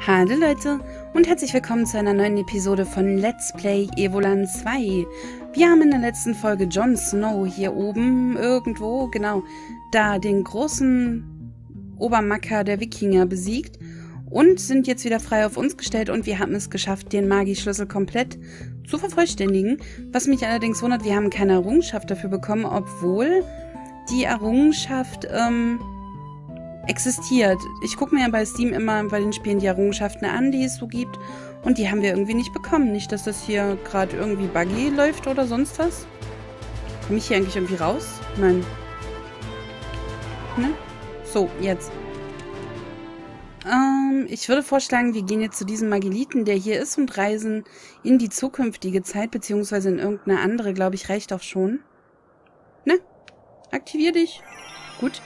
Hallo Leute und herzlich willkommen zu einer neuen Episode von Let's Play Evoland 2. Wir haben in der letzten Folge Jon Snow hier oben irgendwo, genau, da den großen Obermacker der Wikinger besiegt und sind jetzt wieder frei auf uns gestellt und wir haben es geschafft, den Magieschlüssel komplett zu vervollständigen. Was mich allerdings wundert, wir haben keine Errungenschaft dafür bekommen, obwohl die Errungenschaft, existiert. Ich gucke mir ja bei Steam immer bei den Spielen die Errungenschaften an, die es so gibt. Und die haben wir irgendwie nicht bekommen. Nicht, dass das hier gerade irgendwie buggy läuft oder sonst was. Komme ich hier eigentlich irgendwie raus? Nein. Ne? So, jetzt. Ich würde vorschlagen, wir gehen jetzt zu diesem Magiliten, der hier ist, und reisen in die zukünftige Zeit, beziehungsweise in irgendeine andere, glaube ich, reicht auch schon. Ne? Aktivier dich. Gut.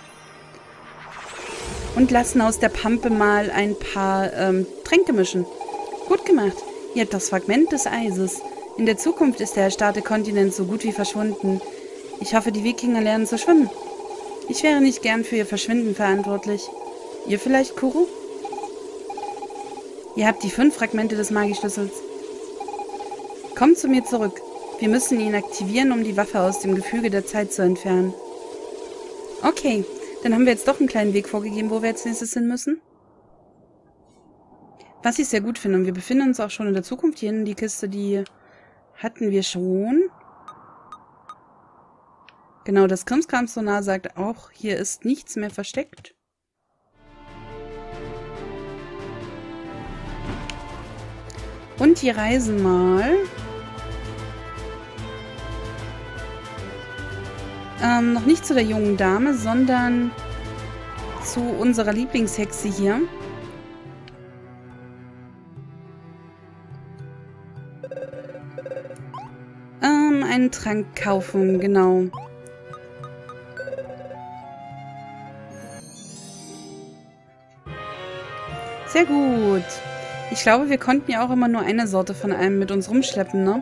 Und lassen aus der Pampe mal ein paar Tränke mischen. Gut gemacht. Ihr habt das Fragment des Eises. In der Zukunft ist der erstarrte Kontinent so gut wie verschwunden. Ich hoffe, die Wikinger lernen zu schwimmen. Ich wäre nicht gern für ihr Verschwinden verantwortlich. Ihr vielleicht, Kuro? Ihr habt die 5 Fragmente des Magieschlüssels. Kommt zu mir zurück. Wir müssen ihn aktivieren, um die Waffe aus dem Gefüge der Zeit zu entfernen. Okay. Dann haben wir jetzt doch einen kleinen Weg vorgegeben, wo wir als nächstes hin müssen. Was ich sehr gut finde. Und wir befinden uns auch schon in der Zukunft. Hier hinten die Kiste, die hatten wir schon. Genau, das Krimskramsonar sagt auch, hier ist nichts mehr versteckt. Und wir reisen mal. Noch nicht zu der jungen Dame, sondern zu unserer Lieblingshexe hier. Einen Trank kaufen, genau. Sehr gut. Ich glaube, wir konnten ja auch immer nur eine Sorte von einem mit uns rumschleppen, ne?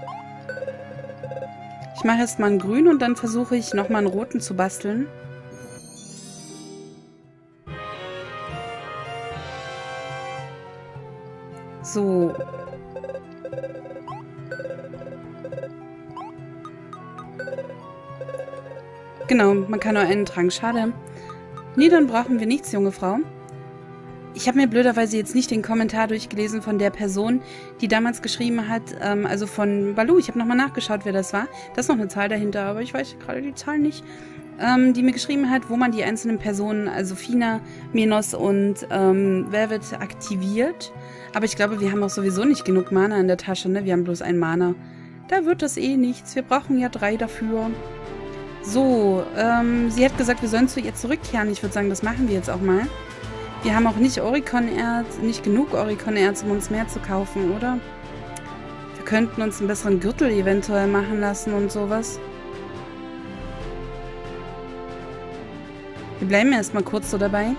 Ich mache erst mal einen grünen und dann versuche ich nochmal einen roten zu basteln. So. Genau, man kann nur einen Trank. Schade. Nee, dann brauchen wir nichts, junge Frau. Ich habe mir blöderweise jetzt nicht den Kommentar durchgelesen von der Person, die damals geschrieben hat, also von Baloo. Ich habe nochmal nachgeschaut, wer das war. Da ist noch eine Zahl dahinter, aber ich weiß gerade die Zahl nicht. Die mir geschrieben hat, wo man die einzelnen Personen, also Fina, Minos und Velvet aktiviert. Aber ich glaube, wir haben auch sowieso nicht genug Mana in der Tasche, ne? Wir haben bloß ein Mana. Da wird das eh nichts. Wir brauchen ja 3 dafür. So, sie hat gesagt, wir sollen zu ihr zurückkehren. Ich würde sagen, das machen wir jetzt auch mal. Wir haben auch nicht Oricon-Erz, nicht genug Oricon-Erz, um uns mehr zu kaufen, oder? Wir könnten uns einen besseren Gürtel eventuell machen lassen und sowas. Wir bleiben erstmal kurz so dabei.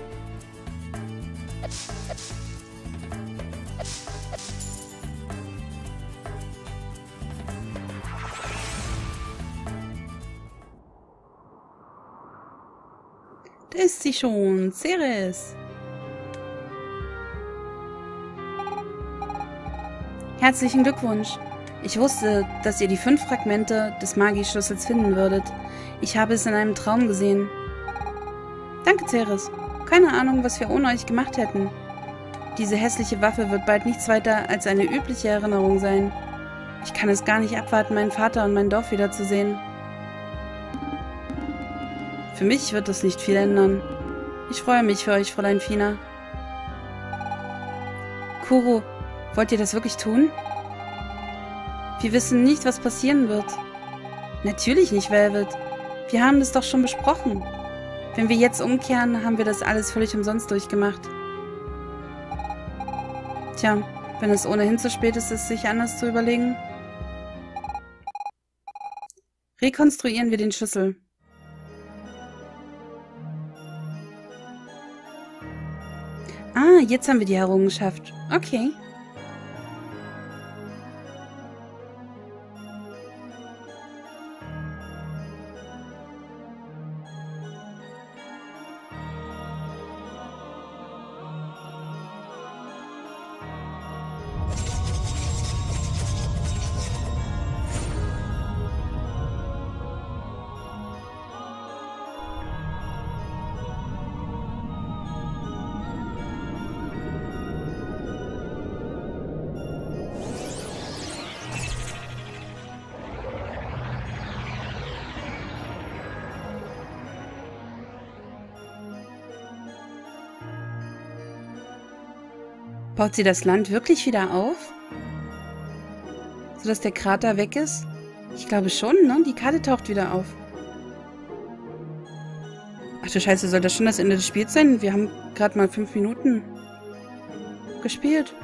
Da ist sie schon, Ceres. Herzlichen Glückwunsch. Ich wusste, dass ihr die 5 Fragmente des Magieschlüssels finden würdet. Ich habe es in einem Traum gesehen. Danke, Ceres. Keine Ahnung, was wir ohne euch gemacht hätten. Diese hässliche Waffe wird bald nichts weiter als eine übliche Erinnerung sein. Ich kann es gar nicht abwarten, meinen Vater und mein Dorf wiederzusehen. Für mich wird das nicht viel ändern. Ich freue mich für euch, Fräulein Fina. Kuro, wollt ihr das wirklich tun? Wir wissen nicht, was passieren wird. Natürlich nicht, Velvet. Wir haben das doch schon besprochen. Wenn wir jetzt umkehren, haben wir das alles völlig umsonst durchgemacht. Tja, wenn es ohnehin zu spät ist, es sich anders zu überlegen. Rekonstruieren wir den Schlüssel. Ah, jetzt haben wir die Errungenschaft. Okay. Baut sie das Land wirklich wieder auf? Sodass der Krater weg ist? Ich glaube schon, ne? Die Karte taucht wieder auf. Ach du Scheiße, soll das schon das Ende des Spiels sein? Wir haben gerade mal 5 Minuten gespielt.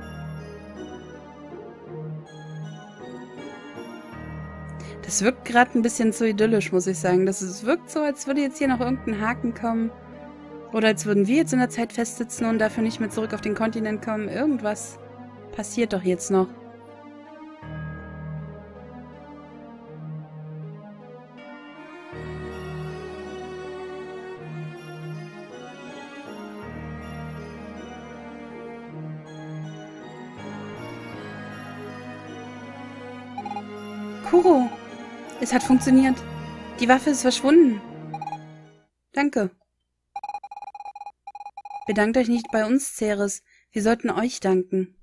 Das wirkt gerade ein bisschen zu idyllisch, muss ich sagen. Es wirkt so, als würde jetzt hier noch irgendein Haken kommen. Oder als würden wir jetzt in der Zeit festsitzen und dafür nicht mehr zurück auf den Kontinent kommen. Irgendwas passiert doch jetzt noch. Kuro! Es hat funktioniert. Die Waffe ist verschwunden. Danke. Bedankt euch nicht bei uns, Ceres. Wir sollten euch danken.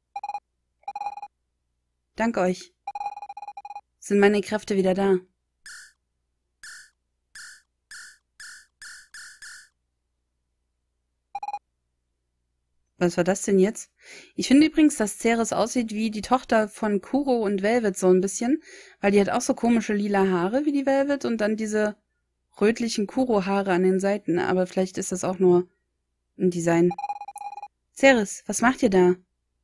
Dank euch. Sind meine Kräfte wieder da. Was war das denn jetzt? Ich finde übrigens, dass Ceres aussieht wie die Tochter von Kuro und Velvet so ein bisschen, weil die hat auch so komische lila Haare wie die Velvet und dann diese rötlichen Kuro-Haare an den Seiten. Aber vielleicht ist das auch nur ein Design. Ceres, was macht ihr da?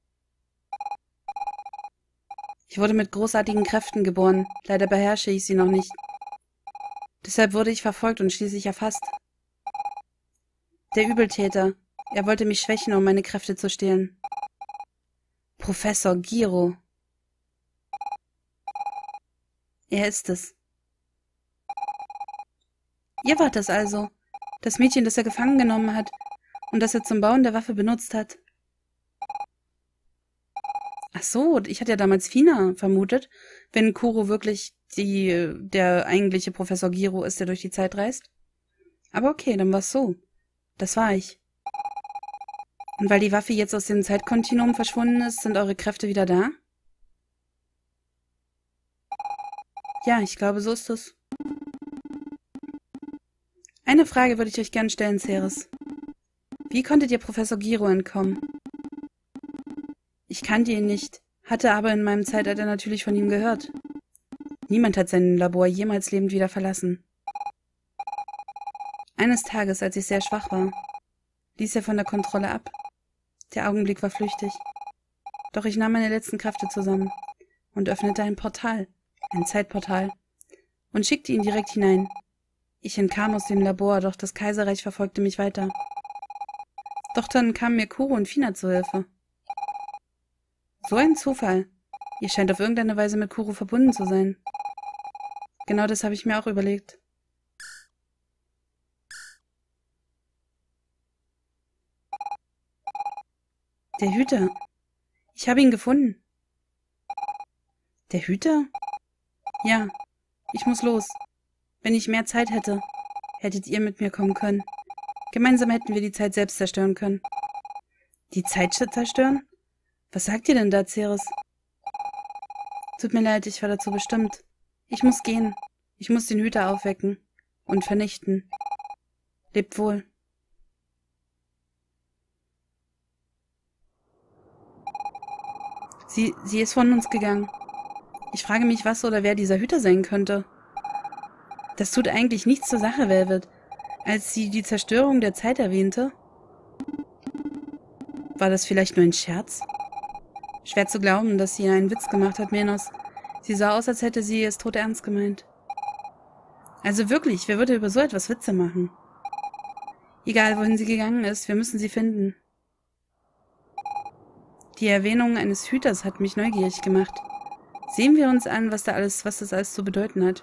Ich wurde mit großartigen Kräften geboren. Leider beherrsche ich sie noch nicht. Deshalb wurde ich verfolgt und schließlich erfasst. Der Übeltäter. Er wollte mich schwächen, um meine Kräfte zu stehlen. Professor Giro. Er ist es. Ihr wart das also. Das Mädchen, das er gefangen genommen hat und das er zum Bauen der Waffe benutzt hat. Ach so, ich hatte ja damals Fina vermutet, wenn Kuro wirklich der eigentliche Professor Giro ist, der durch die Zeit reist. Aber okay, dann war's so. Das war ich. Und weil die Waffe jetzt aus dem Zeitkontinuum verschwunden ist, sind eure Kräfte wieder da? Ja, ich glaube, so ist es. Eine Frage würde ich euch gern stellen, Ceres. Wie konntet ihr Professor Giro entkommen? Ich kannte ihn nicht, hatte aber in meinem Zeitalter natürlich von ihm gehört. Niemand hat sein Labor jemals lebend wieder verlassen. Eines Tages, als ich sehr schwach war, ließ er von der Kontrolle ab. Der Augenblick war flüchtig. Doch ich nahm meine letzten Kräfte zusammen und öffnete ein Portal, ein Zeitportal, und schickte ihn direkt hinein. Ich entkam aus dem Labor, doch das Kaiserreich verfolgte mich weiter. Doch dann kamen mir Kuro und Fina zur Hilfe. So ein Zufall. Ihr scheint auf irgendeine Weise mit Kuro verbunden zu sein. Genau das habe ich mir auch überlegt. Der Hüter. Ich habe ihn gefunden. Der Hüter? Ja, ich muss los. Wenn ich mehr Zeit hätte, hättet ihr mit mir kommen können. Gemeinsam hätten wir die Zeit selbst zerstören können. Die Zeit zerstören? Was sagt ihr denn da, Ceres? Tut mir leid, ich war dazu bestimmt. Ich muss gehen. Ich muss den Hüter aufwecken und vernichten. Lebt wohl. Sie ist von uns gegangen. Ich frage mich, was oder wer dieser Hüter sein könnte. Das tut eigentlich nichts zur Sache, Velvet. Als sie die Zerstörung der Zeit erwähnte, war das vielleicht nur ein Scherz? Schwer zu glauben, dass sie einen Witz gemacht hat, Menos. Sie sah aus, als hätte sie es todernst gemeint. Also wirklich, wer würde über so etwas Witze machen? Egal, wohin sie gegangen ist, wir müssen sie finden. Die Erwähnung eines Hüters hat mich neugierig gemacht. Sehen wir uns an, was das alles zu bedeuten hat.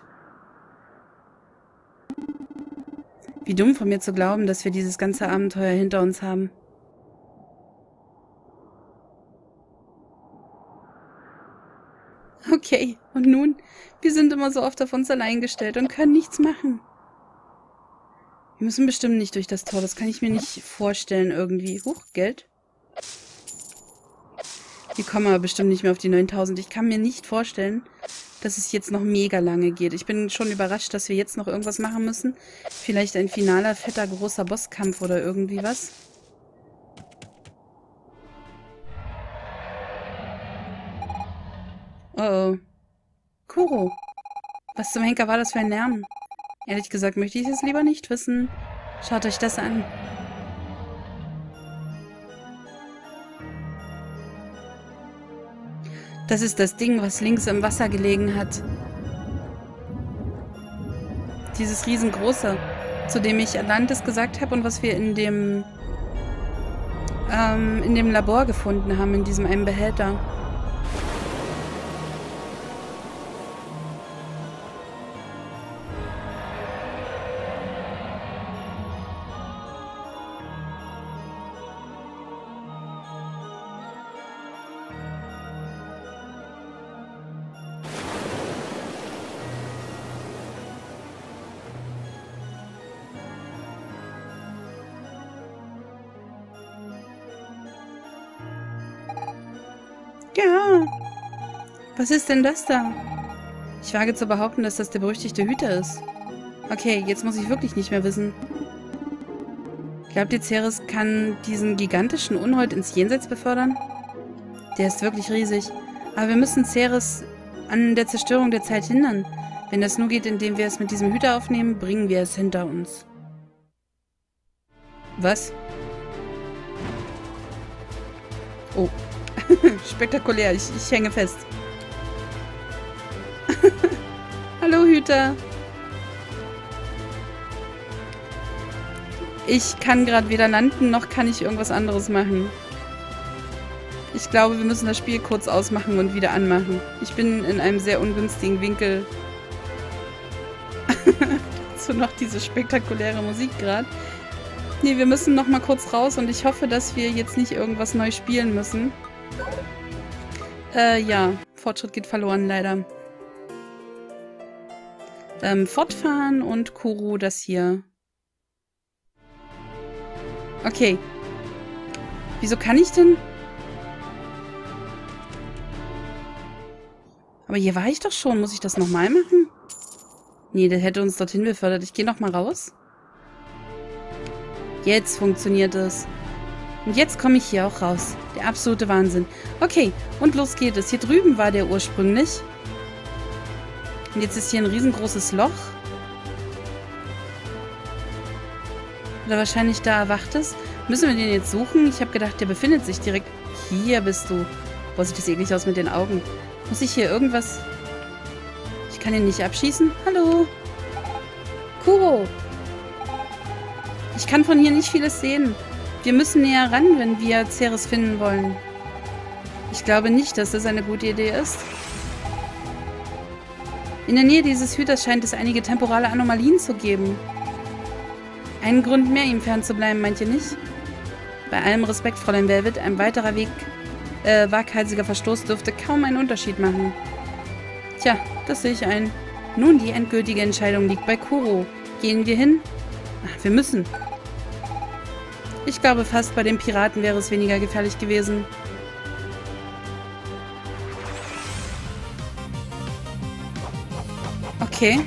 Wie dumm von mir zu glauben, dass wir dieses ganze Abenteuer hinter uns haben. Okay, und nun? Wir sind immer so oft auf uns allein gestellt und können nichts machen. Wir müssen bestimmt nicht durch das Tor, das kann ich mir nicht vorstellen irgendwie. Huch, Geld. Wir kommen aber bestimmt nicht mehr auf die 9000. Ich kann mir nicht vorstellen, dass es jetzt noch mega lange geht. Ich bin schon überrascht, dass wir jetzt noch irgendwas machen müssen. Vielleicht ein finaler, fetter, großer Bosskampf oder irgendwie was. Oh oh. Kuro. Was zum Henker war das für ein Lärm? Ehrlich gesagt möchte ich es lieber nicht wissen. Schaut euch das an. Das ist das Ding, was links im Wasser gelegen hat. Dieses riesengroße, zu dem ich Atlantis gesagt habe und was wir in dem Labor gefunden haben, in diesem einen Behälter. Ja. Was ist denn das da? Ich wage zu behaupten, dass das der berüchtigte Hüter ist. Okay, jetzt muss ich wirklich nicht mehr wissen. Glaubt ihr, Ceres kann diesen gigantischen Unhold ins Jenseits befördern? Der ist wirklich riesig. Aber wir müssen Ceres an der Zerstörung der Zeit hindern. Wenn das nur geht, indem wir es mit diesem Hüter aufnehmen, bringen wir es hinter uns. Was? Oh. Spektakulär, ich hänge fest. Hallo, Hüter. Ich kann gerade weder landen, noch kann ich irgendwas anderes machen. Ich glaube, wir müssen das Spiel kurz ausmachen und wieder anmachen. Ich bin in einem sehr ungünstigen Winkel. Dazu noch diese spektakuläre Musik gerade. Nee, wir müssen noch mal kurz raus und ich hoffe, dass wir jetzt nicht irgendwas neu spielen müssen. Ja, Fortschritt geht verloren, leider. Fortfahren und Kuro das hier. Okay. Wieso kann ich denn? Aber hier war ich doch schon. Muss ich das nochmal machen? Nee, der hätte uns dorthin befördert. Ich gehe nochmal raus. Jetzt funktioniert es. Und jetzt komme ich hier auch raus. Der absolute Wahnsinn. Okay, und los geht es. Hier drüben war der ursprünglich. Und jetzt ist hier ein riesengroßes Loch. Oder wahrscheinlich da erwacht es. Müssen wir den jetzt suchen? Ich habe gedacht, der befindet sich direkt... Hier bist du. Boah, sieht das eklig aus mit den Augen. Muss ich hier irgendwas... Ich kann ihn nicht abschießen? Hallo? Kuro! Ich kann von hier nicht vieles sehen. Wir müssen näher ran, wenn wir Ceres finden wollen. Ich glaube nicht, dass das eine gute Idee ist. In der Nähe dieses Hüters scheint es einige temporale Anomalien zu geben. Einen Grund mehr, ihm fernzubleiben, meint ihr nicht? Bei allem Respekt, Fräulein Velvet, ein weiterer waghalsiger Verstoß dürfte kaum einen Unterschied machen. Tja, das sehe ich ein. Nun, die endgültige Entscheidung liegt bei Kuro. Gehen wir hin? Ach, wir müssen. Ich glaube fast, bei den Piraten wäre es weniger gefährlich gewesen. Okay.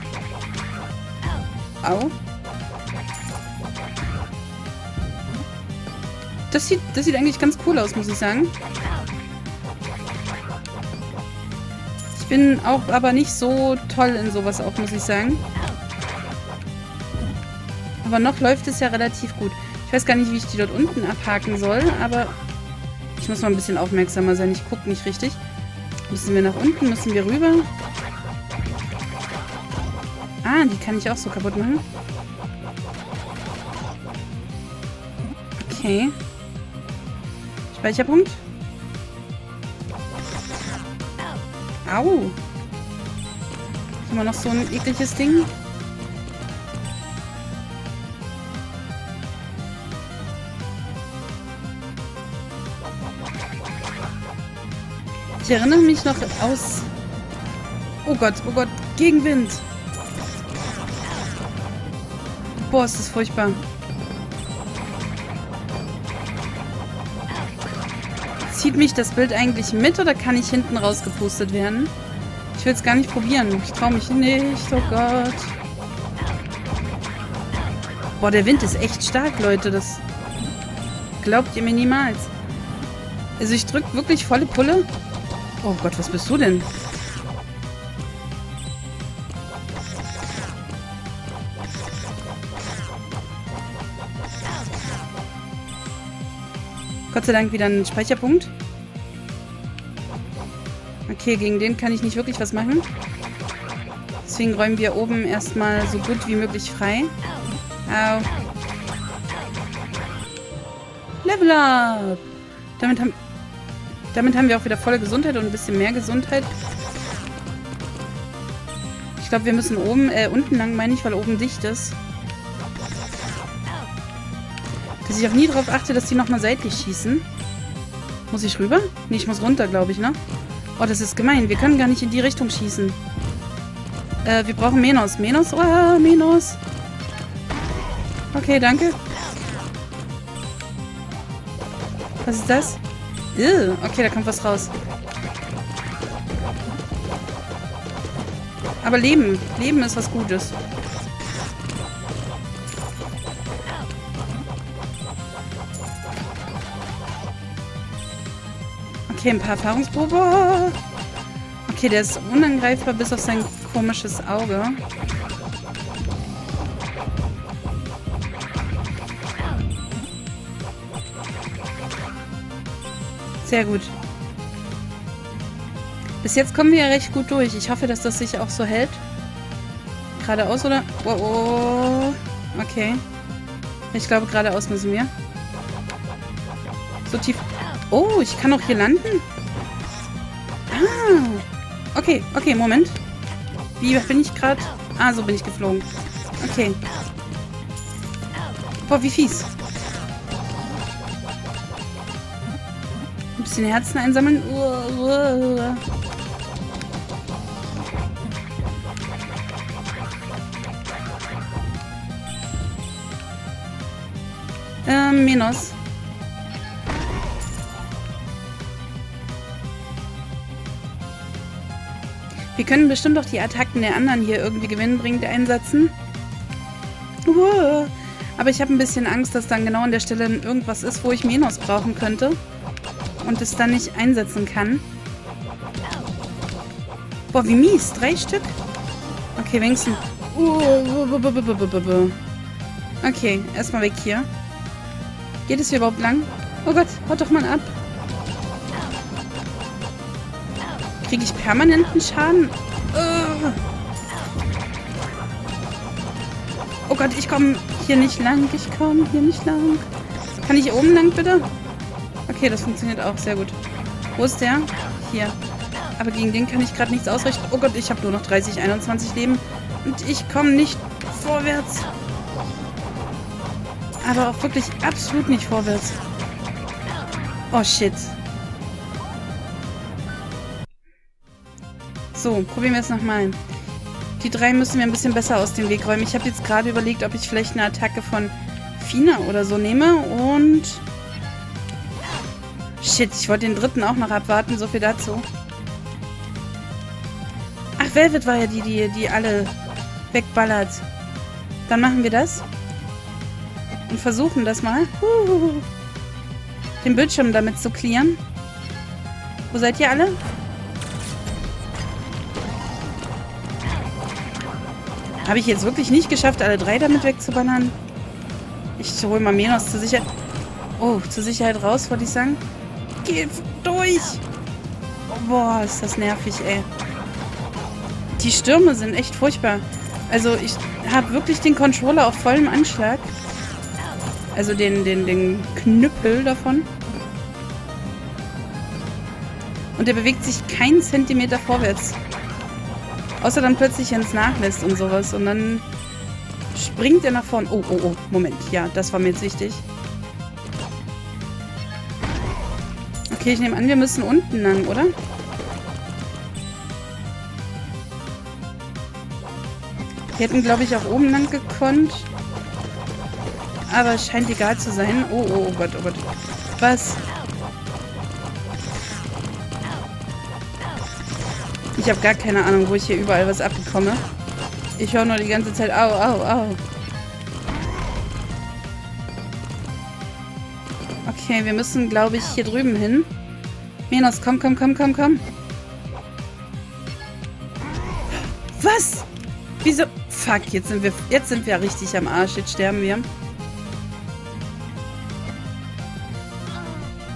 Au. Das sieht eigentlich ganz cool aus, muss ich sagen. Ich bin auch aber nicht so toll in sowas auch, muss ich sagen. Aber noch läuft es ja relativ gut. Ich weiß gar nicht, wie ich die dort unten abhaken soll, aber ich muss mal ein bisschen aufmerksamer sein. Ich gucke nicht richtig. Müssen wir nach unten? Müssen wir rüber? Ah, die kann ich auch so kaputt machen. Okay. Speicherpunkt. Au. Ist immer noch so ein ekliges Ding. Ich erinnere mich noch aus... Oh Gott, Gegenwind. Boah, ist das furchtbar. Zieht mich das Bild eigentlich mit oder kann ich hinten rausgepustet werden? Ich will es gar nicht probieren. Ich traue mich nicht. Oh Gott. Boah, der Wind ist echt stark, Leute. Das glaubt ihr mir niemals. Also ich drücke wirklich volle Pulle. Oh Gott, was bist du denn? Gott sei Dank wieder ein Speicherpunkt. Okay, gegen den kann ich nicht wirklich was machen. Deswegen räumen wir oben erstmal so gut wie möglich frei. Au. Level up! Damit haben wir auch wieder volle Gesundheit und ein bisschen mehr Gesundheit. Ich glaube, wir müssen unten lang, meine ich, weil oben dicht ist. Dass ich auch nie darauf achte, dass die nochmal seitlich schießen. Muss ich rüber? Nee, ich muss runter, glaube ich, ne? Oh, das ist gemein. Wir können gar nicht in die Richtung schießen. Wir brauchen Menos. Menos? Oh, Menos. Okay, danke. Was ist das? Okay, da kommt was raus. Aber Leben. Leben ist was Gutes. Okay, ein paar Erfahrungsprobe. Okay, der ist unangreifbar bis auf sein komisches Auge. Sehr gut. Bis jetzt kommen wir ja recht gut durch. Ich hoffe, dass das sich auch so hält. Geradeaus, oder? Oh, oh. Okay. Ich glaube, geradeaus müssen wir. So tief. Oh, ich kann auch hier landen? Ah. Okay, okay, Moment. Wie bin ich gerade? Ah, so bin ich geflogen. Okay. Boah, wie fies. Ein bisschen Herzen einsammeln. Menos. Wir können bestimmt auch die Attacken der anderen hier irgendwie gewinnbringend einsetzen. Aber ich habe ein bisschen Angst, dass dann genau an der Stelle irgendwas ist, wo ich Menos brauchen könnte. Und es dann nicht einsetzen kann. Boah, wie mies. 3 Stück? Okay, wenigstens. Okay, erstmal weg hier. Geht es hier überhaupt lang? Oh Gott, haut doch mal ab. Kriege ich permanenten Schaden? Oh Gott, ich komme hier nicht lang. Ich komme hier nicht lang. Kann ich hier oben lang, bitte? Okay, das funktioniert auch sehr gut. Wo ist der? Hier. Aber gegen den kann ich gerade nichts ausrichten. Oh Gott, ich habe nur noch 30, 21 Leben. Und ich komme nicht vorwärts. Aber auch wirklich absolut nicht vorwärts. Oh, shit. So, probieren wir es nochmal. Die 3 müssen wir ein bisschen besser aus dem Weg räumen. Ich habe jetzt gerade überlegt, ob ich vielleicht eine Attacke von Fina oder so nehme. Und... Shit, ich wollte den 3. auch noch abwarten. So viel dazu. Ach, Velvet war ja die alle wegballert. Dann machen wir das. Und versuchen das mal. Den Bildschirm damit zu clearen. Wo seid ihr alle? Habe ich jetzt wirklich nicht geschafft, alle 3 damit wegzuballern? Ich hole mal Menos zur Sicherheit. Oh, zur Sicherheit raus, wollte ich sagen. Geht durch! Oh, boah, ist das nervig, ey. Die Stürme sind echt furchtbar. Also, ich habe wirklich den Controller auf vollem Anschlag. Also den Knüppel davon. Und der bewegt sich keinen Zentimeter vorwärts. Außer dann plötzlich, wenn es nachlässt und sowas. Und dann springt er nach vorn. Oh, oh, oh. Moment. Ja, das war mir jetzt wichtig. Okay, ich nehme an, wir müssen unten lang, oder? Wir hätten, glaube ich, auch oben lang gekonnt. Aber es scheint egal zu sein. Oh, oh, oh Gott, oh Gott. Was? Ich habe gar keine Ahnung, wo ich hier überall was abbekomme. Ich höre nur die ganze Zeit, au, au, au. Okay, wir müssen, glaube ich, hier drüben hin. Menos, komm, komm, komm, komm, komm. Was? Wieso? Fuck, jetzt sind wir richtig am Arsch. Jetzt sterben wir.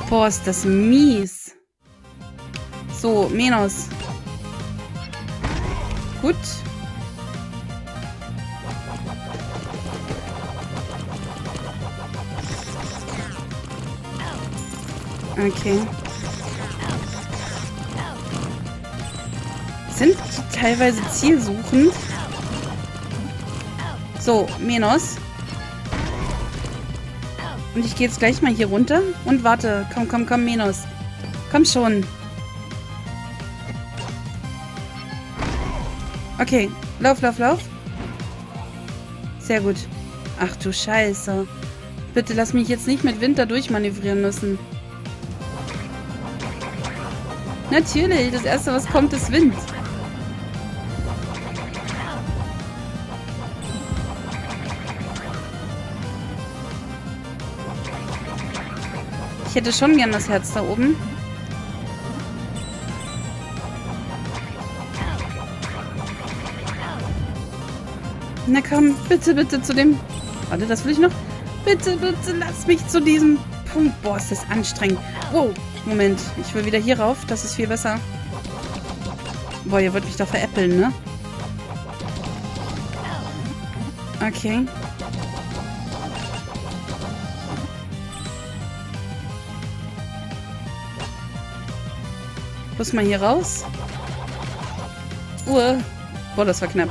Boah, ist das mies. So, Menos. Gut. Okay. Sind die teilweise zielsuchend? So, Menos. Und ich gehe jetzt gleich mal hier runter und warte. Komm, komm, komm, Menos. Komm schon. Okay, lauf, lauf, lauf. Sehr gut. Ach du Scheiße. Bitte lass mich jetzt nicht mit Wind da durchmanövrieren müssen. Natürlich, das Erste, was kommt, ist Wind. Ich hätte schon gern das Herz da oben. Na komm, bitte, bitte zu dem... Warte, das will ich noch. Bitte, bitte, lass mich zu diesem Punkt. Boah, ist das anstrengend. Wow, Moment. Ich will wieder hier rauf. Das ist viel besser. Boah, ihr wollt mich doch veräppeln, ne? Okay. Muss mal hier raus. Boah, das war knapp.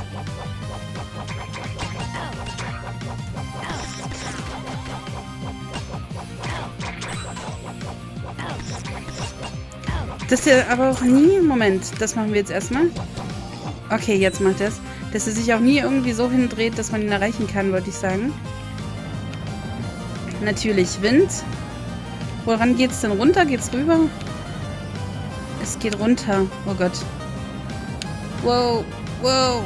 Dass der aber auch nie... Moment, das machen wir jetzt erstmal. Okay, jetzt macht er es. Dass er sich auch nie irgendwie so hindreht, dass man ihn erreichen kann, wollte ich sagen. Natürlich Wind. Woran geht's denn runter? Geht's rüber? Es geht runter. Oh Gott. Wow, wow.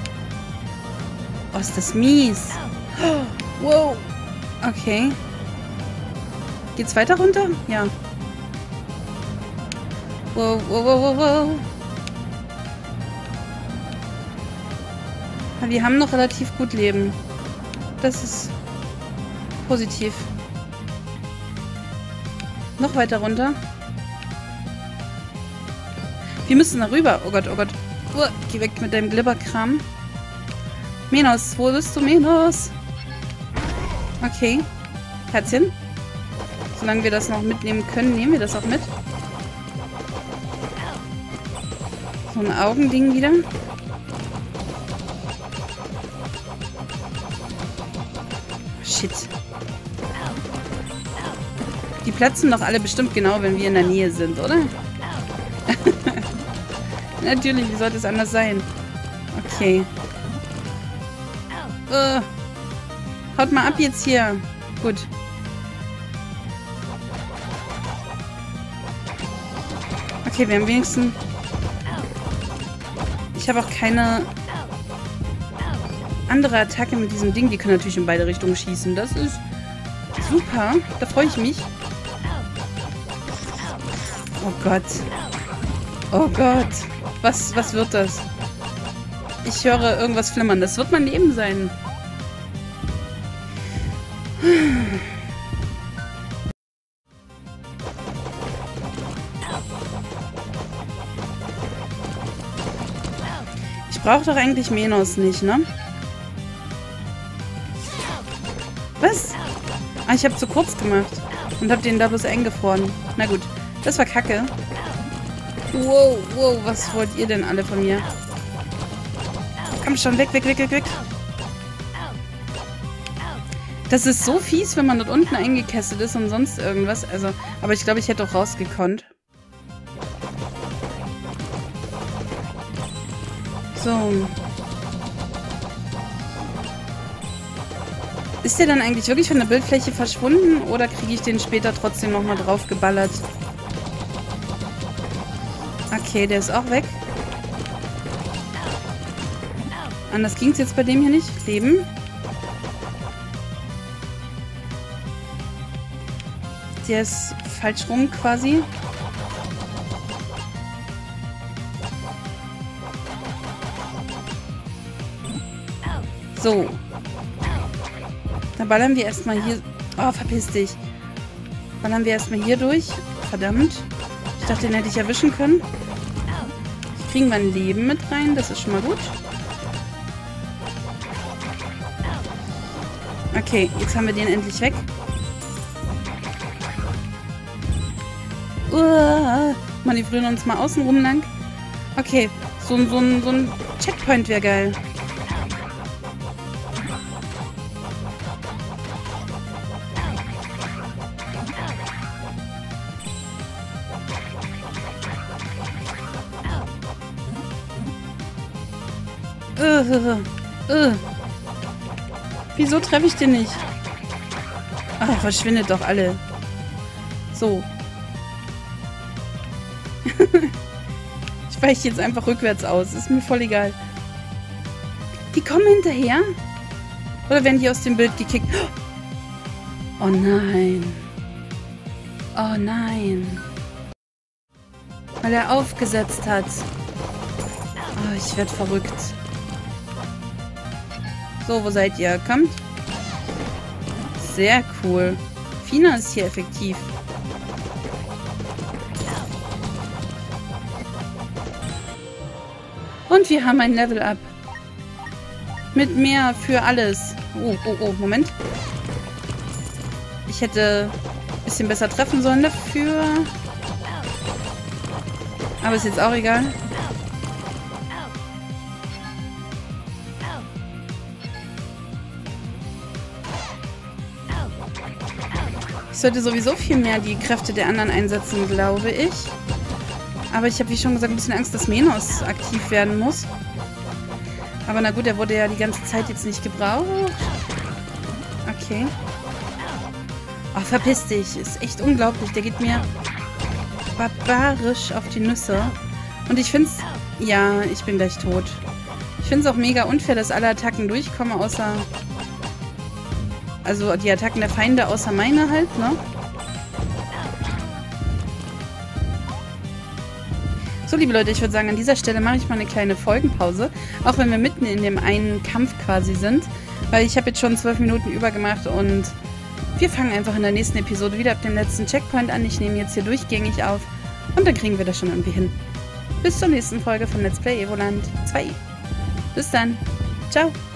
Oh, ist das mies. Wow. Okay. Geht's weiter runter? Ja. Wow, wow, wow, wow, wow. Wir haben noch relativ gut Leben. Das ist positiv. Noch weiter runter. Wir müssen da rüber. Oh Gott, oh Gott. Geh weg mit deinem Glibberkram. Menos, wo bist du, Menos? Okay. Herzchen. Solange wir das noch mitnehmen können, nehmen wir das auch mit. So ein Augending wieder. Shit. Die platzen doch alle bestimmt genau, wenn wir in der Nähe sind, oder? Natürlich, wie sollte es anders sein? Okay. Haut mal ab jetzt hier. Gut. Okay, wir haben wenigstens... Ich habe auch keine andere Attacke mit diesem Ding. Die können natürlich in beide Richtungen schießen. Das ist super. Da freue ich mich. Oh Gott. Oh Gott. Was wird das? Ich höre irgendwas flimmern. Das wird mein Leben sein. Ich brauche doch eigentlich Menos nicht, ne? Was? Ah, ich habe zu kurz gemacht. Und habe den da bloß eingefroren. Na gut. Das war kacke. Wow, wow, was wollt ihr denn alle von mir? Komm schon, weg, weg, weg, weg, weg. Das ist so fies, wenn man dort unten eingekesselt ist und sonst irgendwas. Also, aber ich glaube, ich hätte auch rausgekonnt. So. Ist der dann eigentlich wirklich von der Bildfläche verschwunden oder kriege ich den später trotzdem nochmal drauf geballert? Okay, der ist auch weg. Anders ging es jetzt bei dem hier nicht. Leben. Der ist falsch rum quasi. So. Dann ballern wir erstmal hier... Oh, verpiss dich. Ballern wir erstmal hier durch. Verdammt. Ich dachte, den hätte ich erwischen können. Jetzt kriegen wir ein Leben mit rein. Das ist schon mal gut. Okay, jetzt haben wir den endlich weg. Manövrieren uns mal außenrum lang. Okay, so ein Checkpoint wäre geil. Wieso treffe ich den nicht? Ah, verschwindet doch alle. So. Ich weiche jetzt einfach rückwärts aus. Ist mir voll egal. Die kommen hinterher? Oder werden die aus dem Bild gekickt? Oh nein. Oh nein. Weil er aufgesetzt hat. Oh, ich werde verrückt. So, wo seid ihr? Kommt. Sehr cool. Fina ist hier effektiv. Und wir haben ein Level-Up. Mit mehr für alles. Oh, Moment. Ich hätte ein bisschen besser treffen sollen dafür. Aber ist jetzt auch egal. Ich sollte sowieso viel mehr die Kräfte der anderen einsetzen, glaube ich. Aber ich habe, wie schon gesagt, ein bisschen Angst, dass Menos aktiv werden muss. Aber na gut, er wurde ja die ganze Zeit jetzt nicht gebraucht. Okay. Oh, verpiss dich. Ist echt unglaublich. Der geht mir barbarisch auf die Nüsse. Und ich finde es... Ja, ich bin gleich tot. Ich finde es auch mega unfair, dass alle Attacken durchkommen, außer... Also die Attacken der Feinde, außer meine halt, ne? So, liebe Leute, ich würde sagen, an dieser Stelle mache ich mal eine kleine Folgenpause. Auch wenn wir mitten in dem einen Kampf quasi sind. Weil ich habe jetzt schon 12 Minuten übergemacht und wir fangen einfach in der nächsten Episode wieder ab dem letzten Checkpoint an. Ich nehme jetzt hier durchgängig auf und dann kriegen wir das schon irgendwie hin. Bis zur nächsten Folge von Let's Play Evoland 2. Bis dann. Ciao.